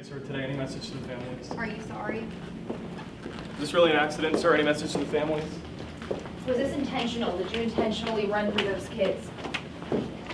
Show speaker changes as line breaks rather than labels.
sir, today. Any message to the families?
Are you sorry?
Is this really an accident, sir? Any message to the families?
Was this intentional? Did you intentionally run through those kids?